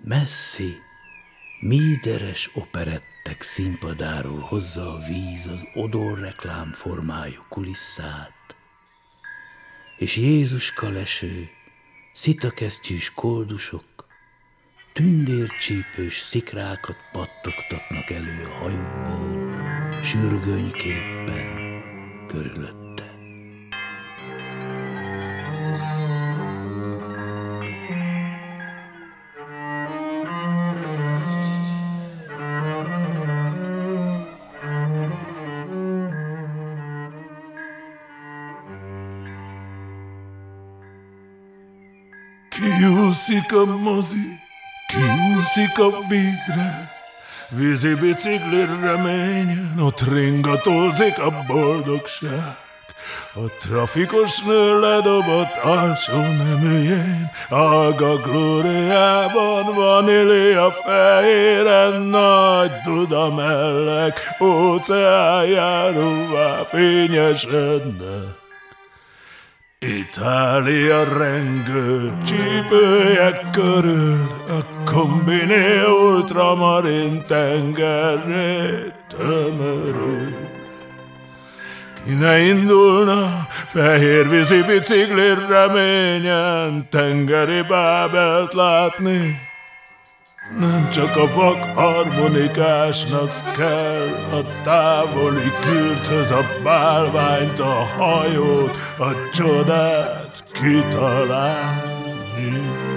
Messzi, míderes operettek színpadáról hozza a víz az odorreklám formájú kulisszát, és Jézuska leső, szitakesztyűs koldusok tündércsípős szikrákat pattogtatnak elő a hajukból, sürgönyképpen körülötte. Kiúszik a mozi, kiúszik a vízre, vízi bicikli reményen, ott ringatózik a boldogság. A trafikos nő ledobott alsó neműjén, Alga glóriában, vanília fehéren, nagy Dudamellek, óceánjáróvá fényesednek. Itália rengő csípőjek körül, a kombiné ultramarin tengerré tömörül. Ki ne indulna fehérvízi bicikli reményen, tengeri Bábelt látni? Nem csak a vak harmonikásnak kell a távoli kürthöz a bálványt, a hajót, a csodát kitalálni.